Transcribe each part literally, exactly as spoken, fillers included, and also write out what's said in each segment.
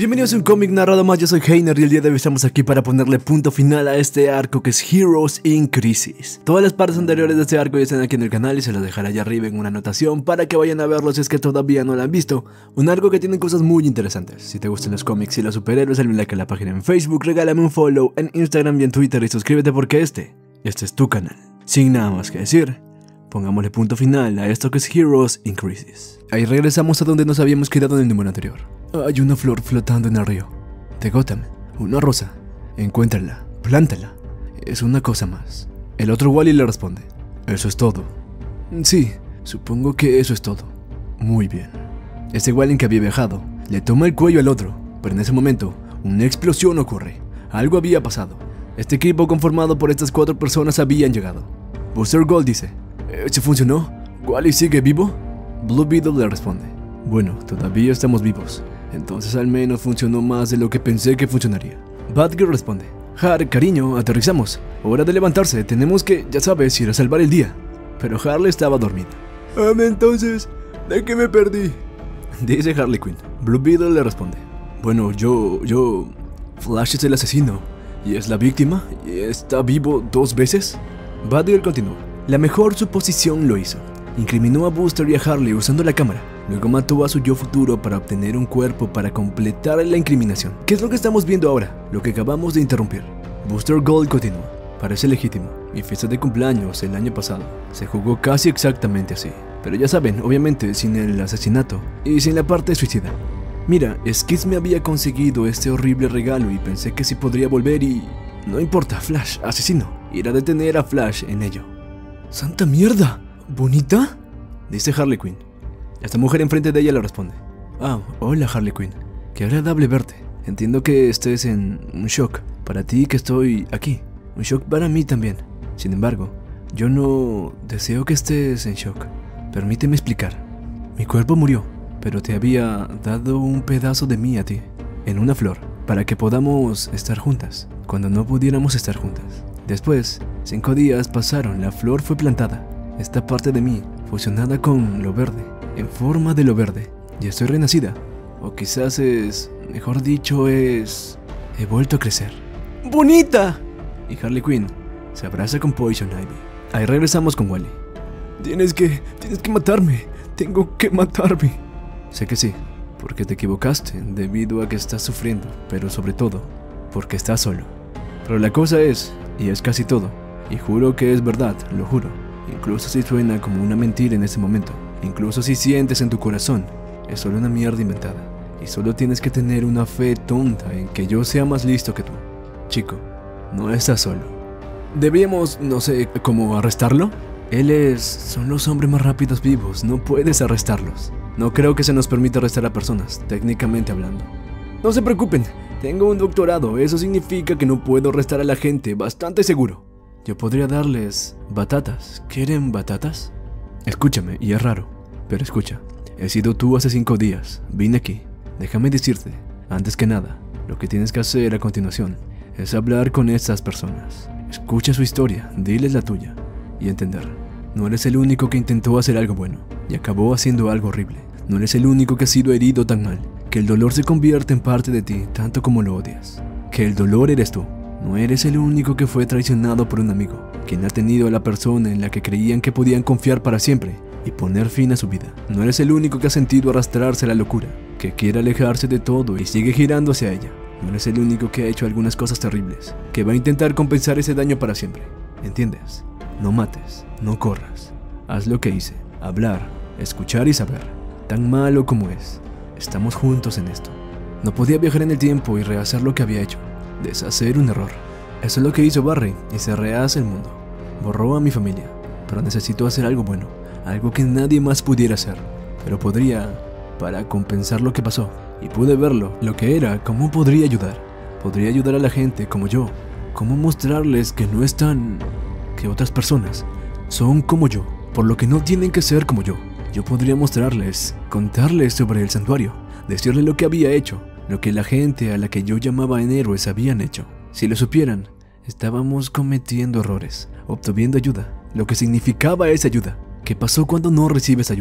Bienvenidos a un cómic narrado más, yo soy Heiner y el día de hoy estamos aquí para ponerle punto final a este arco que es Heroes in Crisis. Todas las partes anteriores de este arco ya están aquí en el canal y se los dejaré allá arriba en una anotación para que vayan a verlos si es que todavía no lo han visto. Un arco que tiene cosas muy interesantes. Si te gustan los cómics y los superhéroes, dale un like a la página en Facebook, regálame un follow en Instagram y en Twitter y suscríbete porque este, este es tu canal. Sin nada más que decir, pongámosle punto final a esto que es Heroes in Crisis. Ahí regresamos a donde nos habíamos quedado en el número anterior. Hay una flor flotando en el río de Gotham, una rosa. Encuéntrala, plántala. Es una cosa más. El otro Wally le responde: ¿eso es todo? Sí, supongo que eso es todo. Muy bien. Este Wally que había viajado le toma el cuello al otro, pero en ese momento una explosión ocurre. Algo había pasado. Este equipo conformado por estas cuatro personas habían llegado. Booster Gold dice: ¿se funcionó? ¿Wally sigue vivo? Blue Beetle le responde: bueno, todavía estamos vivos. Entonces al menos funcionó más de lo que pensé que funcionaría. Batgirl responde: Har, cariño, aterrizamos. Hora de levantarse, tenemos que, ya sabes, ir a salvar el día. Pero Harley estaba dormida. Ah, entonces, ¿de qué me perdí? Dice Harley Quinn. Blue Beetle le responde: bueno, yo, yo... Flash es el asesino. ¿Y es la víctima? ¿Y está vivo dos veces? Batgirl continuó: la mejor suposición lo hizo. Incriminó a Booster y a Harley usando la cámara. Luego mató a su yo futuro para obtener un cuerpo para completar la incriminación. ¿Qué es lo que estamos viendo ahora? Lo que acabamos de interrumpir. Booster Gold continúa: parece legítimo. Mi fiesta de cumpleaños el año pasado se jugó casi exactamente así. Pero ya saben, obviamente sin el asesinato y sin la parte suicida. Mira, Skid me había conseguido este horrible regalo y pensé que sí podría volver y... no importa, Flash, asesino. Ir a detener a Flash en ello. ¡Santa mierda! ¿Bonita? Dice Harley Quinn. Esta mujer enfrente de ella le responde: ah, hola Harley Quinn, qué agradable verte. Entiendo que estés en un shock. Para ti que estoy aquí. Un shock para mí también. Sin embargo, yo no deseo que estés en shock. Permíteme explicar. Mi cuerpo murió, pero te había dado un pedazo de mí a ti, en una flor, para que podamos estar juntas, cuando no pudiéramos estar juntas. Después, cinco días pasaron, la flor fue plantada. Esta parte de mí, fusionada con lo verde, en forma de lo verde, y estoy renacida. O quizás es, mejor dicho, es... he vuelto a crecer. ¡Bonita! Y Harley Quinn se abraza con Poison Ivy. Ahí regresamos con Wally. Tienes que, tienes que matarme. Tengo que matarme. Sé que sí, porque te equivocaste debido a que estás sufriendo, pero sobre todo, porque estás solo. Pero la cosa es, y es casi todo, y juro que es verdad, lo juro. Incluso si suena como una mentira en ese momento, incluso si sientes en tu corazón, es solo una mierda inventada. Y solo tienes que tener una fe tonta en que yo sea más listo que tú. Chico, no estás solo. Deberíamos, no sé, ¿cómo arrestarlo? Él es... son los hombres más rápidos vivos, no puedes arrestarlos. No creo que se nos permita arrestar a personas, técnicamente hablando. No se preocupen, tengo un doctorado, eso significa que no puedo arrestar a la gente, bastante seguro. Yo podría darles batatas. ¿Quieren batatas? Escúchame, y es raro, pero escucha. He sido tú hace cinco días. Vine aquí. Déjame decirte, antes que nada, lo que tienes que hacer a continuación es hablar con estas personas. Escucha su historia, diles la tuya y entender. No eres el único que intentó hacer algo bueno y acabó haciendo algo horrible. No eres el único que ha sido herido tan mal que el dolor se convierte en parte de ti tanto como lo odias. Que el dolor eres tú. No eres el único que fue traicionado por un amigo, quien ha tenido a la persona en la que creían que podían confiar para siempre y poner fin a su vida. No eres el único que ha sentido arrastrarse a la locura, que quiere alejarse de todo y sigue girando hacia ella. No eres el único que ha hecho algunas cosas terribles, que va a intentar compensar ese daño para siempre. ¿Entiendes? No mates, no corras. Haz lo que hice, hablar, escuchar y saber. Tan malo como es, estamos juntos en esto. No podía viajar en el tiempo y rehacer lo que había hecho. Deshacer un error. Eso es lo que hizo Barry y se rehace el mundo. Borró a mi familia, pero necesito hacer algo bueno, algo que nadie más pudiera hacer. Pero podría, para compensar lo que pasó, y pude verlo, lo que era, cómo podría ayudar. Podría ayudar a la gente como yo, cómo mostrarles que no están, que otras personas son como yo, por lo que no tienen que ser como yo. Yo podría mostrarles, contarles sobre el santuario, decirles lo que había hecho, lo que la gente a la que yo llamaba en héroes habían hecho. Si lo supieran, estábamos cometiendo errores, obteniendo ayuda, lo que significaba esa ayuda. ¿Qué pasó cuando no recibes ayuda?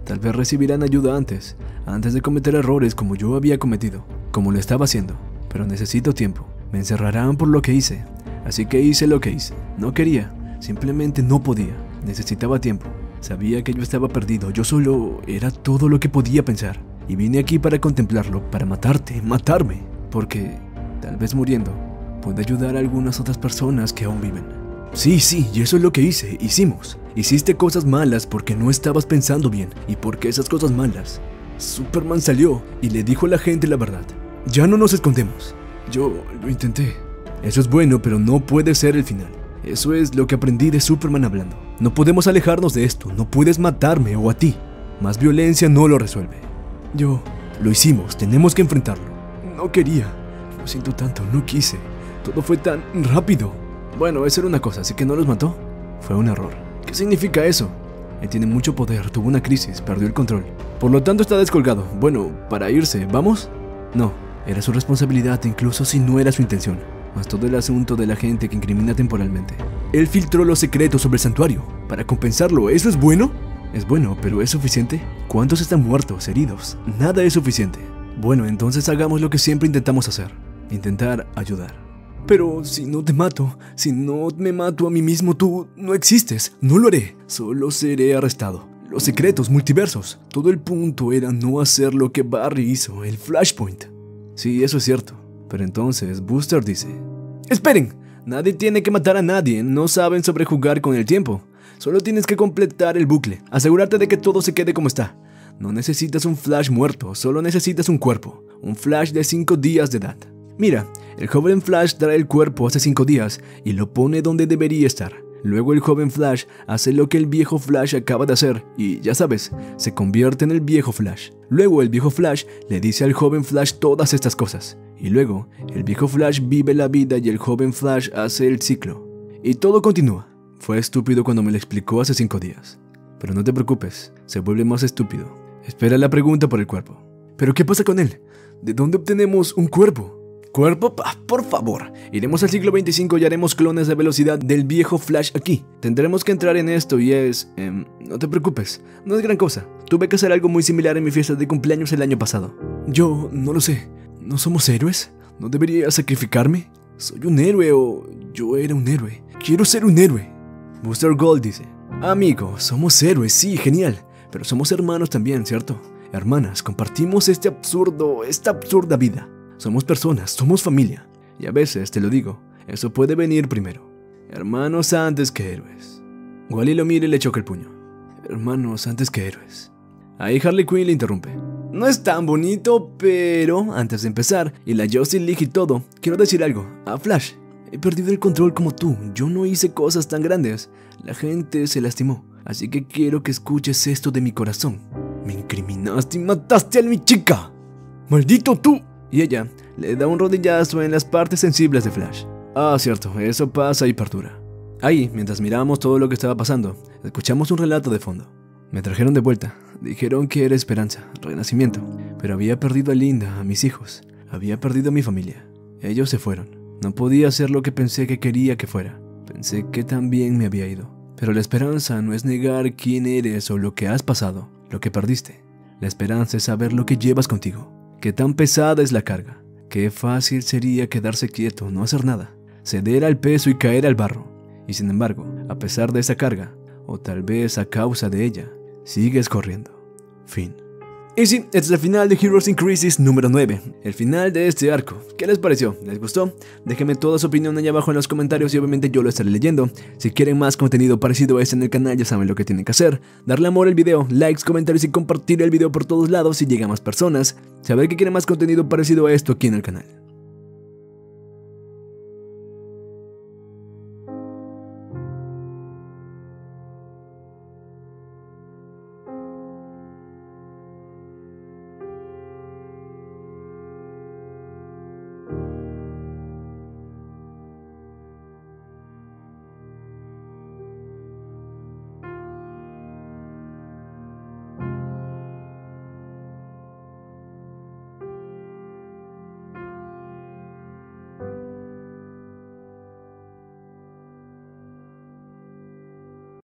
Tal vez recibirán ayuda antes, antes de cometer errores como yo había cometido, como lo estaba haciendo. Pero necesito tiempo. Me encerrarán por lo que hice. Así que hice lo que hice. No quería, simplemente no podía. Necesitaba tiempo. Sabía que yo estaba perdido. Yo solo era todo lo que podía pensar. Y vine aquí para contemplarlo, para matarte, matarme. Porque, tal vez muriendo, puede ayudar a algunas otras personas que aún viven. Sí, sí, y eso es lo que hice, hicimos. Hiciste cosas malas porque no estabas pensando bien. Y porque esas cosas malas, Superman salió y le dijo a la gente la verdad. Ya no nos escondemos. Yo lo intenté. Eso es bueno, pero no puede ser el final. Eso es lo que aprendí de Superman hablando. No podemos alejarnos de esto. No puedes matarme o a ti. Más violencia no lo resuelve. Yo... Lo hicimos. Tenemos que enfrentarlo. No quería. Lo siento tanto. No quise. Todo fue tan rápido. Bueno, eso era una cosa. ¿Así que no los mató? Fue un error. ¿Qué significa eso? Él tiene mucho poder. Tuvo una crisis. Perdió el control. Por lo tanto está descolgado. Bueno, para irse. ¿Vamos? No. Era su responsabilidad, incluso si no era su intención. Más todo el asunto de la gente que incrimina temporalmente. Él filtró los secretos sobre el santuario. Para compensarlo, ¿eso es bueno? Es bueno, pero ¿es suficiente? ¿Cuántos están muertos, heridos? Nada es suficiente. Bueno, entonces hagamos lo que siempre intentamos hacer. Intentar ayudar. Pero si no te mato, si no me mato a mí mismo, tú no existes. No lo haré. Solo seré arrestado. Los secretos, multiversos. Todo el punto era no hacer lo que Barry hizo, el Flashpoint. Sí, eso es cierto. Pero entonces Booster dice: ¡Esperen! Nadie tiene que matar a nadie. No saben sobre jugar con el tiempo. Solo tienes que completar el bucle. Asegurarte de que todo se quede como está. No necesitas un Flash muerto. Solo necesitas un cuerpo. Un Flash de cinco días de edad. Mira, el joven Flash trae el cuerpo hace cinco días y lo pone donde debería estar. Luego el joven Flash hace lo que el viejo Flash acaba de hacer y, ya sabes, se convierte en el viejo Flash. Luego el viejo Flash le dice al joven Flash todas estas cosas. Y luego, el viejo Flash vive la vida y el joven Flash hace el ciclo. Y todo continúa. Fue estúpido cuando me lo explicó hace cinco días. Pero no te preocupes, se vuelve más estúpido. Espera la pregunta por el cuerpo. ¿Pero qué pasa con él? ¿De dónde obtenemos un cuerpo? ¿Cuerpo? Ah, por favor. Iremos al siglo veinticinco y haremos clones de velocidad del viejo Flash aquí. Tendremos que entrar en esto y es... Eh, no te preocupes, no es gran cosa. Tuve que hacer algo muy similar en mi fiesta de cumpleaños el año pasado. Yo no lo sé. ¿No somos héroes? ¿No debería sacrificarme? ¿Soy un héroe o yo era un héroe? Quiero ser un héroe. Booster Gold dice: Amigo, somos héroes, sí, genial. Pero somos hermanos también, ¿cierto? Hermanas, compartimos este absurdo, esta absurda vida. Somos personas, somos familia. Y a veces, te lo digo, eso puede venir primero. Hermanos antes que héroes. Wally lo mira y le choca el puño. Hermanos antes que héroes. Ahí Harley Quinn le interrumpe. No es tan bonito, pero antes de empezar, y la Justice League y todo, quiero decir algo. A Flash, he perdido el control como tú. Yo no hice cosas tan grandes. La gente se lastimó. Así que quiero que escuches esto de mi corazón. Me incriminaste y mataste a mi chica. ¡Maldito tú! Y ella le da un rodillazo en las partes sensibles de Flash. Ah, cierto, eso pasa y perdura. Ahí, mientras mirábamos todo lo que estaba pasando, escuchamos un relato de fondo. Me trajeron de vuelta. Dijeron que era esperanza, renacimiento. Pero había perdido a Linda, a mis hijos. Había perdido a mi familia. Ellos se fueron. No podía ser lo que pensé que quería que fuera. Pensé que también me había ido. Pero la esperanza no es negar quién eres o lo que has pasado, lo que perdiste. La esperanza es saber lo que llevas contigo. Qué tan pesada es la carga. Qué fácil sería quedarse quieto, no hacer nada. Ceder al peso y caer al barro. Y sin embargo, a pesar de esa carga, o tal vez a causa de ella, sigues corriendo. Fin. Y sí, este es el final de Heroes in Crisis número nueve, el final de este arco. ¿Qué les pareció? ¿Les gustó? Déjenme toda su opinión allá abajo en los comentarios y obviamente yo lo estaré leyendo. Si quieren más contenido parecido a este en el canal ya saben lo que tienen que hacer. Darle amor al video, likes, comentarios y compartir el video por todos lados si llega a más personas. Saber que quieren más contenido parecido a esto aquí en el canal.